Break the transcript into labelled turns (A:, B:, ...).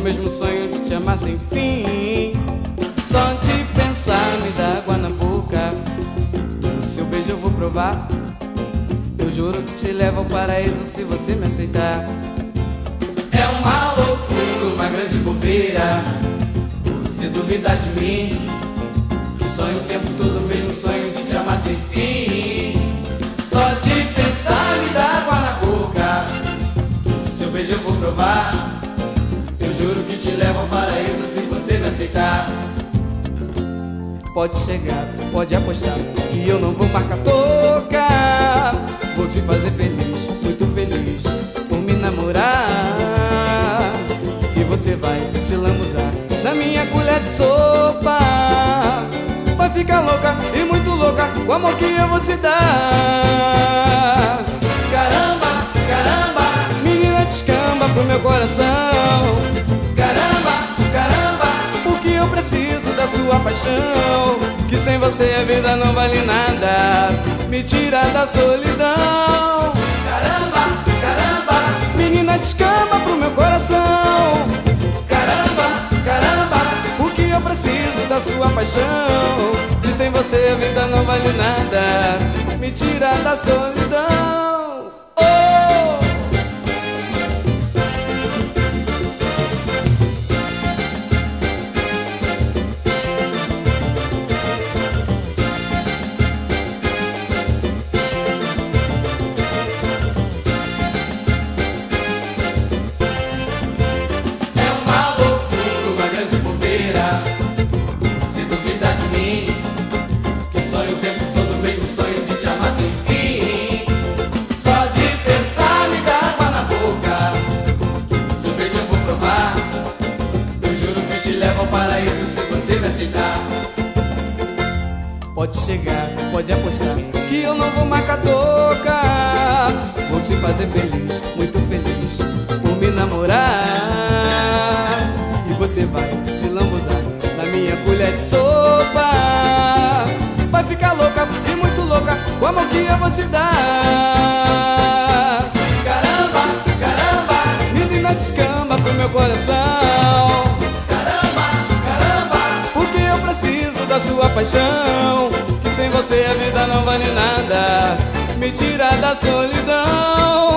A: mesmo sonho de te amar sem fim. Só de pensar me dá água na boca. O seu beijo eu vou provar. Eu juro que te levo ao paraíso se você me aceitar. É uma loucura, uma grande bobeira você duvidar de mim, que sonho o tempo todo, mesmo sonho de te amar sem fim. Só de pensar me dá água na boca. O seu beijo eu vou provar. Eu juro que te levo ao paraíso se você me aceitar. Pode chegar, pode apostar que eu não vou marcar toca. Vou te fazer feliz, muito feliz, por me namorar. E você vai se lambuzar na minha colher de sopa. Vai ficar louca e muito louca com o amor que eu vou te dar. Caramba, caramba, menina, descamba pro meu coração. Caramba, caramba, porque eu preciso da sua paixão. Que sem você a vida não vale nada. Me tira da solidão. Caramba, caramba, menina, descamba pro meu coração. Caramba, caramba, porque eu preciso da sua paixão. Que sem você a vida não vale nada. Me tira da solidão. Oh! Pode chegar, pode apostar que eu não vou marcar toca. Vou te fazer feliz, muito feliz, por me namorar. E você vai se lambuzar na minha colher de sopa. Vai ficar louca e muito louca com o amor que eu vou te dar. Caramba, caramba, menina, descamba pro meu coração. Da sua paixão, que sem você a vida não vale nada. Me tira da solidão.